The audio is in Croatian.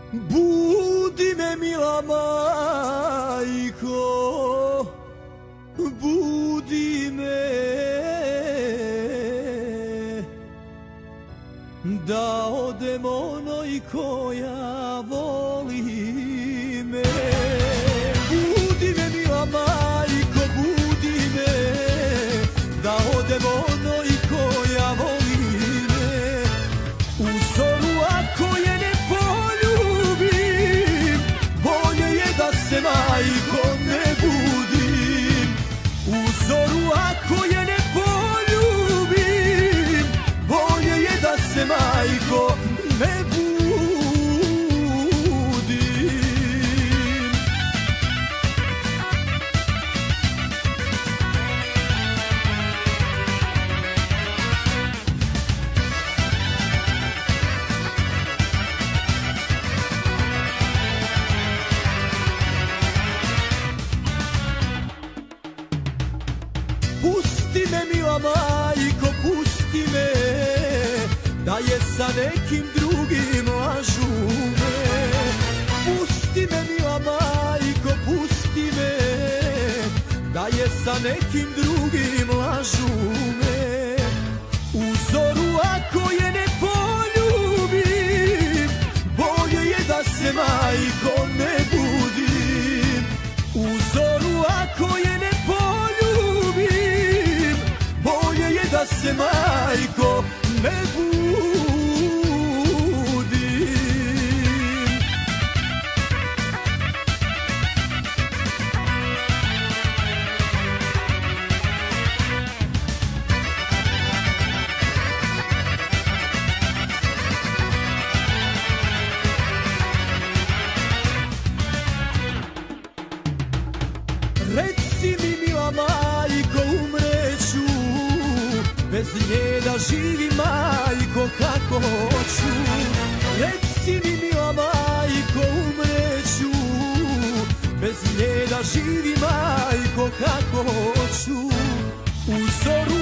Budi me mila majko, budi me, da odem onoj koja voli me. Budi me mila majko, budi me, da odem onoj koja voli me. U zoru ako je ne poljubim, bolje je da se majko ne budim. U zoru ako je ne poljubim, bolje je da se majko ne budim. Pusti me mila majko, pusti me, da je sa nekim drugim lažu me. Pusti me mila majko, pusti me, da je sa nekim drugim lažu me. U zoru ako je ne poljubim, bolje je da se majko ne budim. U zoru ako je ne poljubim, bolje je da se majko ne budim. Reci mi mila majko, umreću, bez nje da živim majko kako hoću. Reci mi mila majko, umreću, bez nje da živim majko kako hoću. U zoru